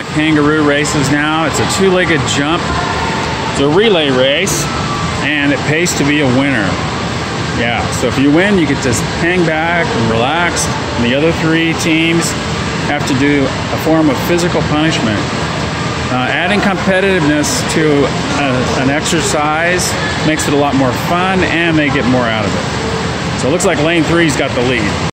kangaroo races now. It's a two-legged jump. It's a relay race, and it pays to be a winner. Yeah, so if you win, you get to hang back and relax, and the other three teams have to do a form of physical punishment. Adding competitiveness to an exercise makes it a lot more fun, and they get more out of it. So it looks like lane 3's got the lead.